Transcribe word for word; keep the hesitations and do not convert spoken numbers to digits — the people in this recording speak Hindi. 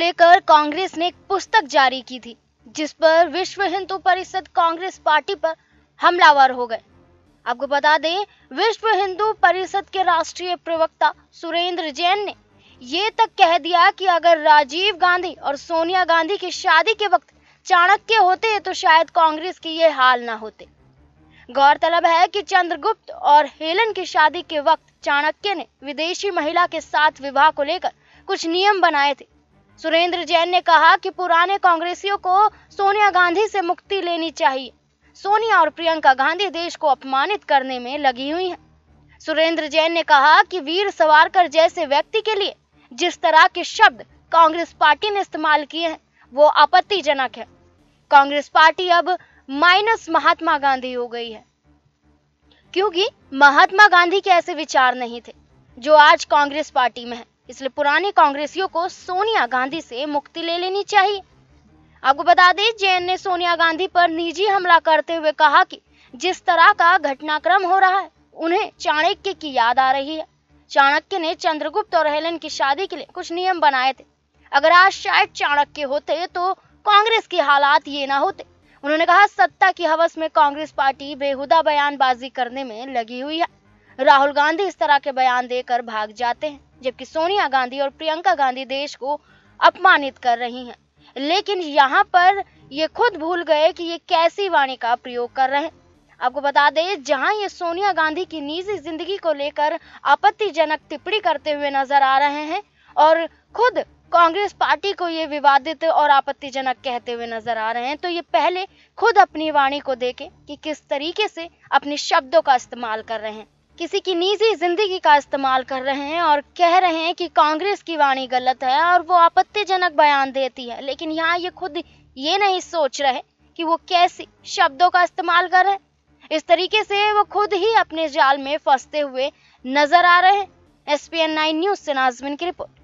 लेकर कांग्रेस ने एक पुस्तक जारी की थी, जिस पर विश्व हिंदू परिषद कांग्रेस पार्टी पर हमलावर हो गए। आपको बता दें, विश्व हिंदू परिषद के राष्ट्रीय प्रवक्ता सुरेंद्र जैन ने ये तक कह दिया कि अगर राजीव गांधी और सोनिया गांधी की शादी के वक्त चाणक्य होते तो शायद कांग्रेस की ये हाल ना होते। गौरतलब है कि चंद्रगुप्त और हेलन की शादी के वक्त चाणक्य ने विदेशी महिला के साथ विवाह को लेकर कुछ नियम बनाए थे। सुरेंद्र जैन ने कहा कि पुराने कांग्रेसियों को सोनिया गांधी से मुक्ति लेनी चाहिए। सोनिया और प्रियंका गांधी देश को अपमानित करने में लगी हुई हैं। सुरेंद्र जैन ने कहा कि वीर सावरकर जैसे व्यक्ति के लिए जिस तरह के शब्द कांग्रेस पार्टी ने इस्तेमाल किए हैं वो आपत्तिजनक है। कांग्रेस पार्टी अब माइनस महात्मा गांधी हो गई है, क्योंकि महात्मा गांधी के ऐसे विचार नहीं थे जो आज कांग्रेस पार्टी में है। इसलिए पुराने कांग्रेसियों को सोनिया गांधी से मुक्ति ले लेनी चाहिए। आपको बता दें, जैन ने सोनिया गांधी पर निजी हमला करते हुए कहा कि जिस तरह का घटनाक्रम हो रहा है उन्हें चाणक्य की याद आ रही है। चाणक्य ने चंद्रगुप्त और हेलन की शादी के लिए कुछ नियम बनाए थे। अगर आज शायद चाणक्य होते तो कांग्रेस के हालात ये ना होते। उन्होंने कहा, सत्ता की हवस में कांग्रेस पार्टी बेहुदा बयानबाजी करने में लगी हुई है। राहुल गांधी इस तरह के बयान देकर भाग जाते हैं, जबकि सोनिया गांधी और प्रियंका गांधी देश को अपमानित कर रही हैं। लेकिन यहाँ पर ये खुद भूल गए कि ये कैसी वाणी का प्रयोग कर रहे हैं। आपको बता दें, जहां ये सोनिया गांधी की निजी जिंदगी को लेकर आपत्तिजनक टिप्पणी करते हुए नजर आ रहे हैं और खुद कांग्रेस पार्टी को ये विवादित और आपत्तिजनक कहते हुए नजर आ रहे हैं, तो ये पहले खुद अपनी वाणी को देखें कि किस तरीके से अपने शब्दों का इस्तेमाल कर रहे हैं। किसी की निजी जिंदगी का इस्तेमाल कर रहे हैं और कह रहे हैं कि कांग्रेस की वाणी गलत है और वो आपत्तिजनक बयान देती है। लेकिन यहाँ ये खुद ये नहीं सोच रहे कि वो कैसे शब्दों का इस्तेमाल कर रहे हैं। इस तरीके से वो खुद ही अपने जाल में फंसते हुए नजर आ रहे हैं। S P N nine news से नाज़मीन की रिपोर्ट।